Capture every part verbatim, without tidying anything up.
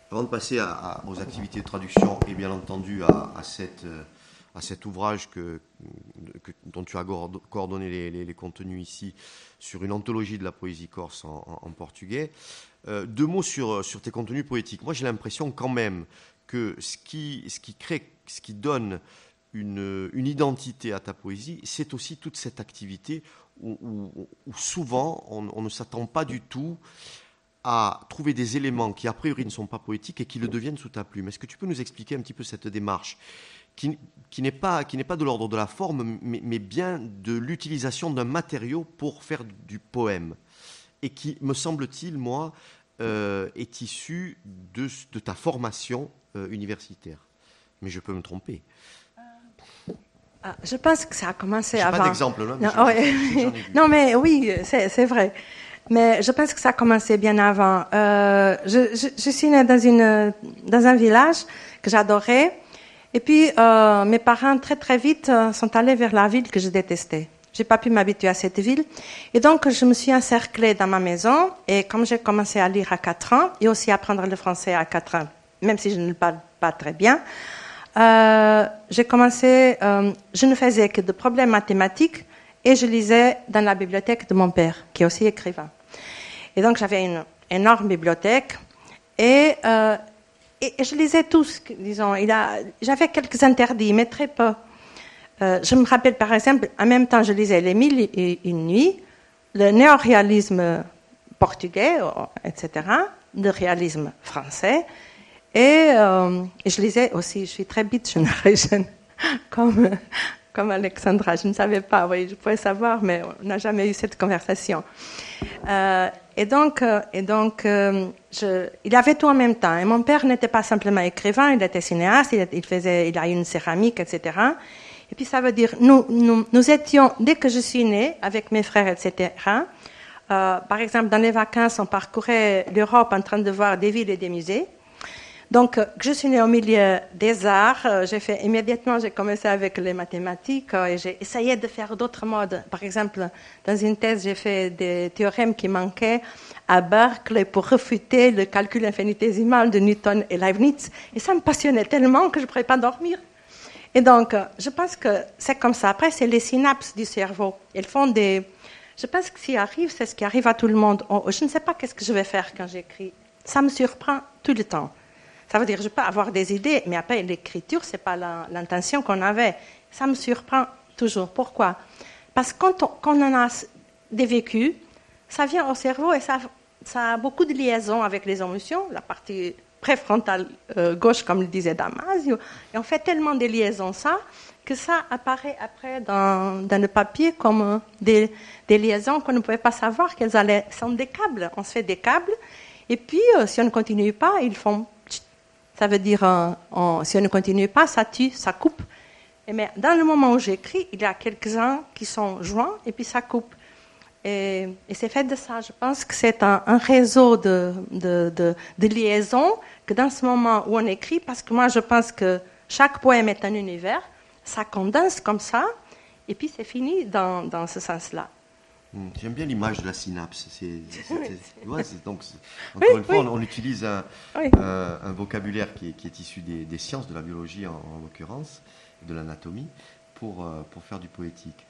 Avant de passer à, à, aux activités de traduction et bien entendu à, à, cette, à cet ouvrage que, que, dont tu as coordonné les, les, les contenus ici sur une anthologie de la poésie corse en, en, en portugais, euh, deux mots sur, sur tes contenus poétiques. Moi j'ai l'impression quand même que ce qui, ce qui crée, ce qui donne une, une identité à ta poésie, c'est aussi toute cette activité où, où, où souvent on, on ne s'attend pas du tout à trouver des éléments qui a priori ne sont pas poétiques et qui le deviennent sous ta plume. Est-ce que tu peux nous expliquer un petit peu cette démarche qui, qui n'est pas, qui n'est pas de l'ordre de la forme, mais, mais bien de l'utilisation d'un matériau pour faire du poème et qui, me semble-t-il, moi, euh, est issu de, de ta formation euh, universitaire. Mais je peux me tromper. Ah, je pense que ça a commencé J'ai avant. Pas d'exemple, là, mais non, ouais. j'en ai vu. Non, mais oui, c'est, c'est vrai. Mais je pense que ça a commencé bien avant. Euh, je, je, je suis née dans, une, dans un village que j'adorais. Et puis, euh, mes parents, très très vite, sont allés vers la ville que je détestais. J'ai pas pu m'habituer à cette ville. Et donc, je me suis encerclée dans ma maison. Et comme j'ai commencé à lire à quatre ans, et aussi à apprendre le français à quatre ans, même si je ne le parle pas très bien, euh, j'ai commencé, euh, je ne faisais que de problèmes mathématiques et je lisais dans la bibliothèque de mon père, qui est aussi écrivain. Et donc, j'avais une énorme bibliothèque et, euh, et, et je lisais tout, disons. Il a, j'avais quelques interdits, mais très peu. Euh, je me rappelle, par exemple, en même temps, je lisais Les Mille et une nuits, le néo-réalisme portugais, et cetera, le réalisme français. Et, euh, et je lisais aussi, je suis très beat generation, comme, comme Alexandra. Je ne savais pas, oui, je pouvais savoir, mais on n'a jamais eu cette conversation. Euh, et donc, euh, et donc euh, je, il avait tout en même temps. Et mon père n'était pas simplement écrivain, il était cinéaste, il, il, faisait, il a eu une céramique, et cetera. Et puis ça veut dire, nous, nous, nous étions, dès que je suis née, avec mes frères, et cetera, euh, par exemple, dans les vacances, on parcourait l'Europe en train de voir des villes et des musées. Donc, je suis née au milieu des arts. J'ai fait immédiatement, j'ai commencé avec les mathématiques et j'ai essayé de faire d'autres modes. Par exemple, dans une thèse, j'ai fait des théorèmes qui manquaient à Berkeley pour réfuter le calcul infinitésimal de Newton et Leibniz. Et ça me passionnait tellement que je ne pourrais pas dormir. Et donc, je pense que c'est comme ça. Après, c'est les synapses du cerveau. Elles font des... Je pense que ce qui arrive, c'est ce qui arrive à tout le monde. Je ne sais pas qu'est-ce que je vais faire quand j'écris. Ça me surprend tout le temps. Ça veut dire que je peux avoir des idées, mais après, l'écriture, ce n'est pas la, l'intention qu'on avait. Ça me surprend toujours. Pourquoi ? Parce que quand on, quand on a des vécus, ça vient au cerveau et ça, ça a beaucoup de liaisons avec les émotions, la partie préfrontale euh, gauche, comme le disait Damasio. Et on fait tellement de liaisons, ça, que ça apparaît après dans, dans le papier comme des, des liaisons qu'on ne pouvait pas savoir qu'elles allaient. Ce sont des câbles. On se fait des câbles. Et puis, euh, si on ne continue pas, ils font... Ça veut dire, euh, on, si on ne continue pas, ça tue, ça coupe. Et mais dans le moment où j'écris, il y a quelques-uns qui sont joints et puis ça coupe. Et, et c'est fait de ça. Je pense que c'est un, un réseau de, de, de, de liaisons que dans ce moment où on écrit, parce que moi je pense que chaque poème est un univers, ça condense comme ça et puis c'est fini dans, dans ce sens-là. J'aime bien l'image de la synapse. C'est, c'est, c'est, ouais, c'est, donc, c'est, encore oui, une fois, oui. on, on utilise un, oui. un, un vocabulaire qui est, qui est issu des, des sciences, de la biologie en, en l'occurrence, de l'anatomie, pour, pour faire du poétique.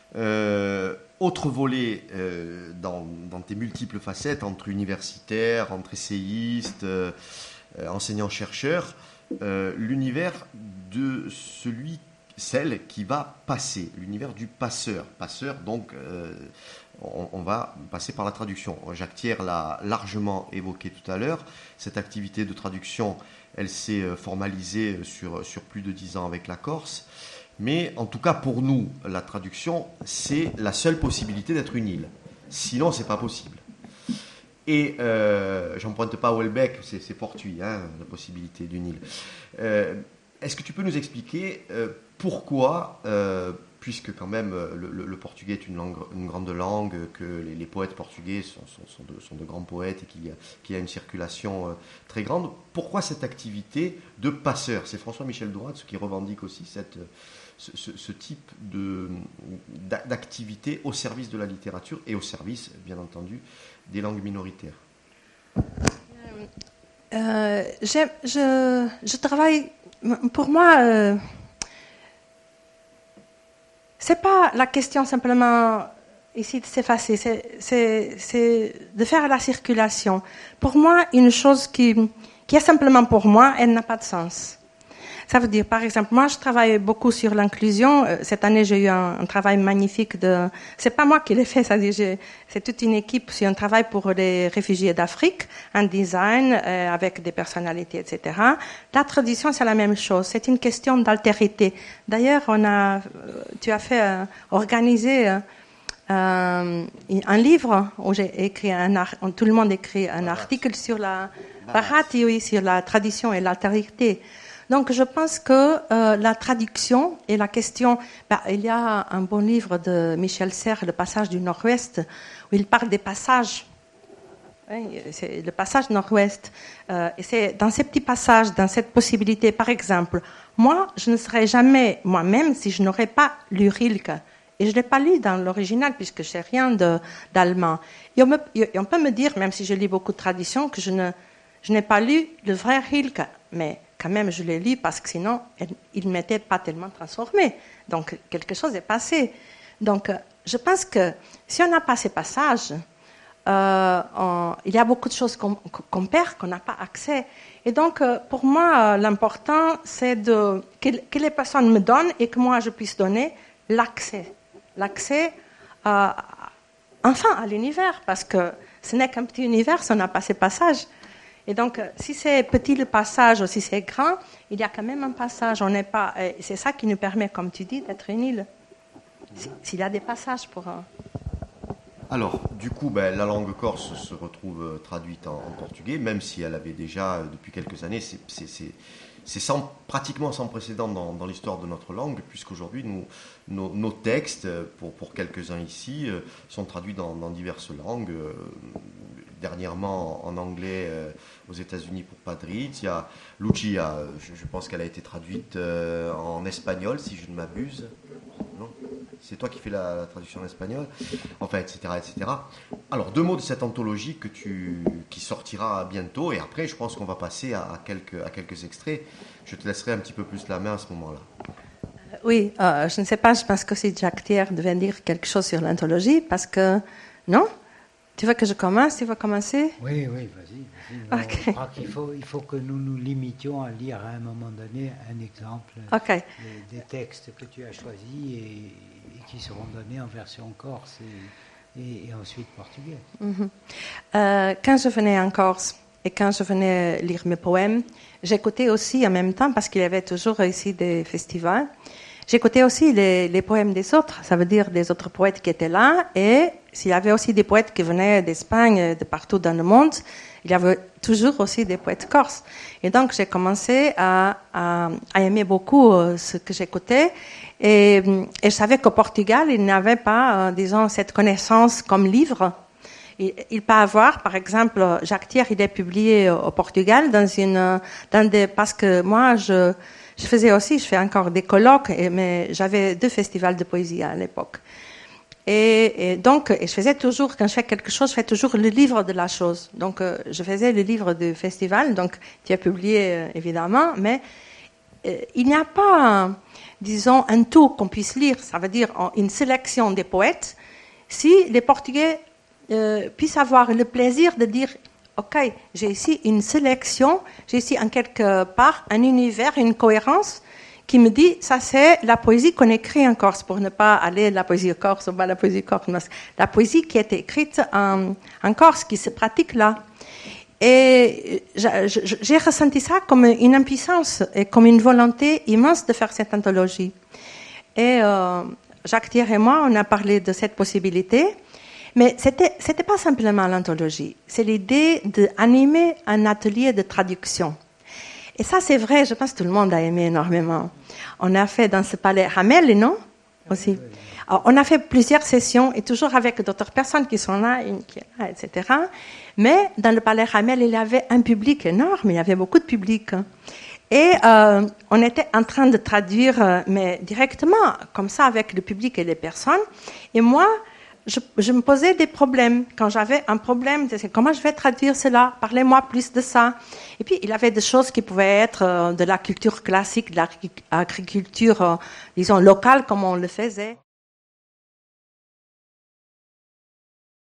Euh, autre volet euh, dans, dans tes multiples facettes, entre universitaire, entre essayiste, euh, enseignant-chercheur, euh, l'univers de celui celle qui va passer, l'univers du passeur. Passeur, donc, euh, on, on va passer par la traduction. Jacques Thiers l'a largement évoqué tout à l'heure. Cette activité de traduction, elle s'est formalisée sur, sur plus de dix ans avec la Corse. Mais en tout cas, pour nous, la traduction, c'est la seule possibilité d'être une île. Sinon, c'est pas possible. Et euh, j'emprunte pas à Houellebecq, c'est, c'est fortuit, hein, la possibilité d'une île. Euh, est-ce que tu peux nous expliquer euh, pourquoi, euh, puisque quand même le, le, le portugais est une, langue, une grande langue, que les, les poètes portugais sont, sont, sont, de, sont de grands poètes et qu'il y a, qu'il y a une circulation euh, très grande, pourquoi cette activité de passeur ? C'est François-Michel Dourat qui revendique aussi cette, ce, ce, ce type de, d'activité au service de la littérature et au service, bien entendu, des langues minoritaires. euh, je, je, je travaille, pour moi, euh, c'est pas la question simplement ici de s'effacer, c'est, c'est, c'est de faire la circulation. Pour moi, une chose qui, qui est simplement pour moi, elle n'a pas de sens. Ça veut dire, par exemple, moi, je travaille beaucoup sur l'inclusion. Cette année, j'ai eu un, un travail magnifique de... C'est pas moi qui l'ai fait, c'est-à-dire, j'ai, c'est toute une équipe sur un travail pour les réfugiés d'Afrique, un design euh, avec des personnalités, et cetera. La tradition, c'est la même chose. C'est une question d'altérité. D'ailleurs, on a, tu as fait euh, organiser euh, euh, un livre où j'ai écrit un, tout le monde écrit un article sur la Bharati, oui, sur la tradition et l'altérité. Donc, je pense que euh, la traduction et la question... Bah, il y a un bon livre de Michel Serres, Le passage du Nord-Ouest, où il parle des passages. Oui, c'est le passage Nord-Ouest. Euh, et c'est dans ces petits passages, dans cette possibilité, par exemple, moi, je ne serais jamais moi-même si je n'aurais pas lu Rilke. Et je ne l'ai pas lu dans l'original, puisque je n'ai rien de, d'allemand. Et on, me, et on peut me dire, même si je lis beaucoup de traditions, que je, ne, je n'ai pas lu le vrai Rilke. Mais... quand même, je l'ai lu parce que sinon, il ne m'était pas tellement transformé. Donc, quelque chose est passé. Donc, je pense que si on n'a pas ces passages, euh, on, il y a beaucoup de choses qu'on, qu'on perd, qu'on n'a pas accès. Et donc, pour moi, l'important, c'est de, que, que les personnes me donnent et que moi, je puisse donner l'accès. L'accès, euh, enfin, à l'univers, parce que ce n'est qu'un petit univers si on n'a pas ces passages. Et donc, si c'est petit le passage ou si c'est grand, il y a quand même un passage. On n'est pas, c'est ça qui nous permet, comme tu dis, d'être une île. S'il y a des passages pour... Un... Alors, du coup, ben, la langue corse se retrouve traduite en, en portugais, même si elle avait déjà, depuis quelques années, c'est, c'est, c'est, c'est sans, pratiquement sans précédent dans, dans l'histoire de notre langue, puisqu'aujourd'hui, nous, nos, nos textes, pour, pour quelques-uns ici, sont traduits dans, dans diverses langues. Dernièrement en anglais euh, aux États-Unis pour Patrizia. Lucia, je, je pense qu'elle a été traduite euh, en espagnol, si je ne m'abuse. Non ? C'est toi qui fais la, la traduction en espagnol. Enfin, et cetera, et cetera. Alors, deux mots de cette anthologie que tu, qui sortira bientôt. Et après, je pense qu'on va passer à, à, quelques, à quelques extraits. Je te laisserai un petit peu plus la main à ce moment-là. Oui, euh, je ne sais pas, je pense que si Jacques Thiers devait dire quelque chose sur l'anthologie, parce que... Non ? Tu veux que je commence? Tu veux commencer? Oui, oui, vas-y. vas-y. Okay. Je crois qu'il faut, il faut que nous nous limitions à lire à un moment donné un exemple okay. des, des textes que tu as choisis et, et qui seront donnés en version corse et, et, et ensuite portugais. Mm-hmm. Euh, quand je venais en Corse et quand je venais lire mes poèmes, j'écoutais aussi en même temps, parce qu'il y avait toujours ici des festivals, j'écoutais aussi les, les poèmes des autres, ça veut dire des autres poètes qui étaient là, et s'il y avait aussi des poètes qui venaient d'Espagne, de partout dans le monde, il y avait toujours aussi des poètes corses. Et donc, j'ai commencé à, à, à aimer beaucoup ce que j'écoutais. Et, et je savais qu'au Portugal, il n'y avait pas, disons, cette connaissance comme livre. Il, il peut avoir, par exemple, Jacques Thiers, il est publié au Portugal dans une, dans des, parce que moi, je, je faisais aussi, je fais encore des colloques, et, mais j'avais deux festivals de poésie à l'époque. Et, et donc, et je faisais toujours, quand je fais quelque chose, je fais toujours le livre de la chose. Donc, euh, je faisais le livre du festival, donc, tu as publié, euh, évidemment, mais euh, il n'y a pas, euh, disons, un tout qu'on puisse lire, ça veut dire une sélection des poètes, si les Portugais euh, puissent avoir le plaisir de dire, OK, j'ai ici une sélection, j'ai ici en quelque part un univers, une cohérence, qui me dit, ça c'est la poésie qu'on écrit en Corse, pour ne pas aller de la poésie corse ou pas la poésie corse, mais la poésie qui est écrite en, en Corse, qui se pratique là. Et j'ai ressenti ça comme une impuissance et comme une volonté immense de faire cette anthologie. Et euh, Jacques Thiers et moi, on a parlé de cette possibilité, mais c'était, c'était pas simplement l'anthologie, c'est l'idée d'animer un atelier de traduction. Et ça, c'est vrai, je pense que tout le monde a aimé énormément. On a fait dans ce palais Hamel, non? Aussi. Alors, on a fait plusieurs sessions, et toujours avec d'autres personnes qui sont là, une qui est là, et cetera. Mais dans le palais Hamel, il y avait un public énorme, il y avait beaucoup de public. Et euh, on était en train de traduire, mais directement, comme ça, avec le public et les personnes. Et moi, je, je me posais des problèmes. Quand j'avais un problème, je disais, comment je vais traduire cela? Parlez-moi plus de ça. Et puis, il y avait des choses qui pouvaient être euh, de la culture classique, de l'agriculture, euh, disons, locale, comme on le faisait.